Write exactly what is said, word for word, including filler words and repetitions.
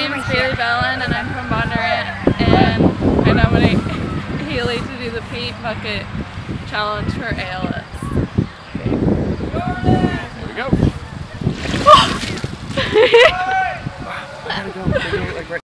name is Bellon and I'm from Bondurant, and I nominate Haley to do the Paint Bucket Challenge for A L S. Here we go. Wow. I gotta go. Like right